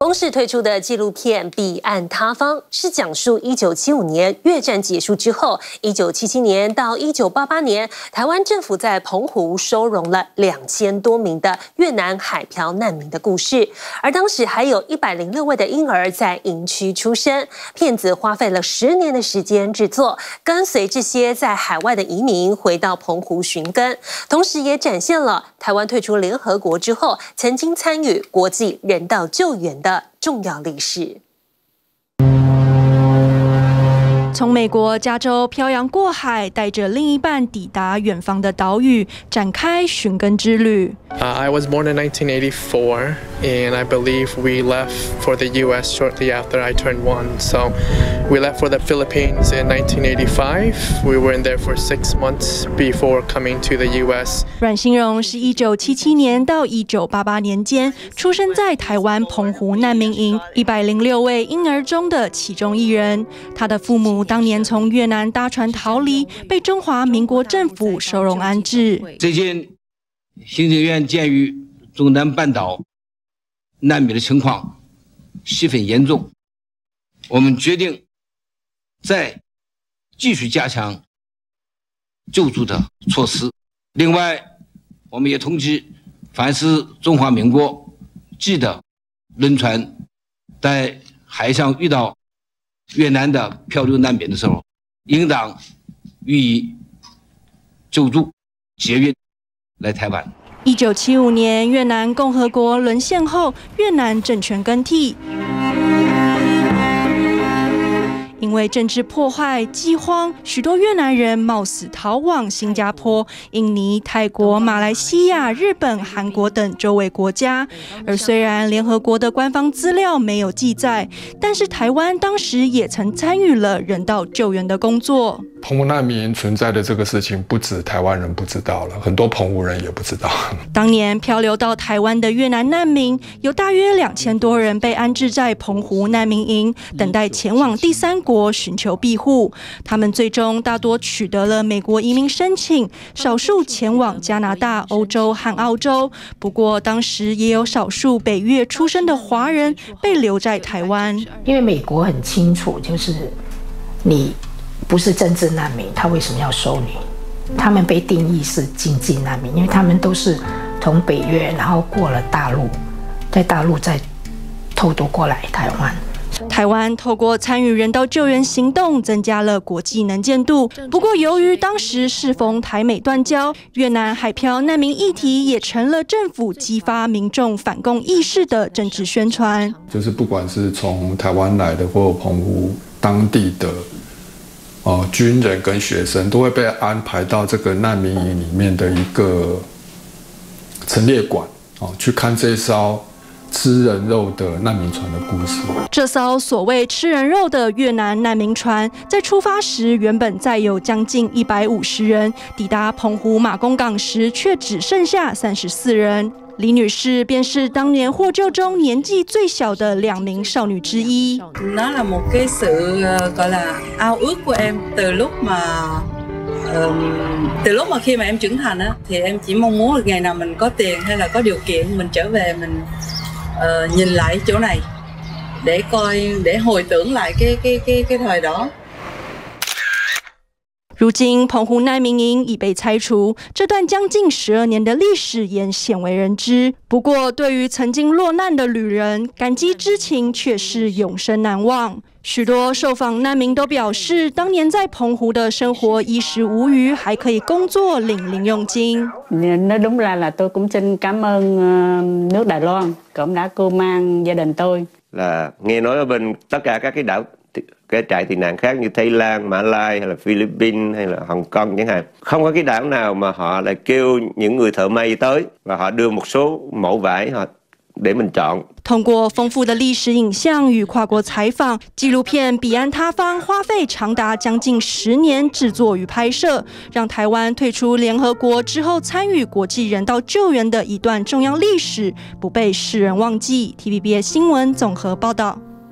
公视推出的纪录片《彼岸他方》是讲述1975年越战结束之后，1977年到1988年，台湾政府在澎湖收容了2000多名的越南海漂难民的故事。而当时还有106位的婴儿在营区出生。片子花费了10年的时间制作，跟随这些在海外的移民回到澎湖寻根，同时也展现了台湾退出联合国之后，曾经参与国际人道救援的重要历史。 从美国加州漂洋过海，带着另一半抵达远方的岛屿，展开寻根之旅。 I was born in 1984, and I believe we left for the U.S. shortly after I turned 1. So we left for the Philippines in 1985. We were in there for 6 months before coming to the U.S. 阮新荣是1977年到1988年间出生在台湾澎湖难民营106位婴儿中的其中一人。他的父母当年从越南搭船逃离，被中华民国政府收容安置。 最近行政院鉴于中南半岛难民的情况十分严重，我们决定再继续加强救助的措施。另外，我们也通知，凡是中华民国籍的轮船在海上遇到越南的漂流难民的时候，应当予以救助接运来台湾。 1975年越南共和国沦陷后，越南政权更替。因为政治破坏、饥荒，许多越南人冒死逃往新加坡、印尼、泰国、马来西亚、日本、韩国等周围国家。而虽然联合国的官方资料没有记载，但是台湾当时也曾参与了人道救援的工作。 澎湖难民营存在的这个事情，不止台湾人不知道了，很多澎湖人也不知道。 当年漂流到台湾的越南难民，有大约2000多人被安置在澎湖难民营，等待前往第三国寻求庇护。他们最终大多取得了美国移民申请，少数前往加拿大、欧洲和澳洲。不过，当时也有少数北越出生的华人被留在台湾。 因为美国很清楚，就是你不是政治难民，他为什么要收你？他们被定义是经济难民，因为他们都是从北越，然后过了大陆，在大陆再偷渡过来台湾。 台湾透过参与人道救援行动，增加了国际能见度。不过，由于当时适逢台美断交，越南海漂难民议题也成了政府激发民众反共意识的政治宣传。 就是不管是从台湾来的，或澎湖当地的军人跟学生，都会被安排到这个难民营里面的一个陈列馆，去看这艘吃人肉的难民船的故事。 这艘所谓吃人肉的越南难民船，在出发时原本载有将近150人，抵达澎湖马公港时却只剩下34人。李女士便是当年获救中年纪最小的2名少女之一。 Nó là một cái sự gọi là ao ước của em từ lúc mà khi mà em trưởng thành á, thì em chỉ mong muốn là ngày nào mình có tiền hay là có điều kiện mình trở về mình nhìn lại chỗ này để coi để hồi tưởng lại cái thời đó。 如今，澎湖难民营已被拆除，这段将近12年的历史也鲜为人知。不过，对于曾经落难的旅人，感激之情却是永生难忘。许多受访难民都表示，当年在澎湖的生活衣食无虞，还可以工作领零用金。 Nói đúng là tôi cũng xin cảm ơn nước Đài Loan cũng đã cưu mang gia đình tôi. Là nghe nói ở bên tất cả các cái đảo cái trại tị nạn khác như Thái Lan, Mã Lai hay là Philippines hay là Hồng Kông chẳng hạn, không có cái đảo nào mà họ lại kêu những người thợ may tới và họ đưa một số mẫu vải họ để mình chọn。 通过丰富的历史影像与跨国采访，纪录片《彼岸他方》花费长达将近10年制作与拍摄，让台湾退出联合国之后参与国际人道救援的一段重要历史不被世人忘记。TVBS 新闻综合报道。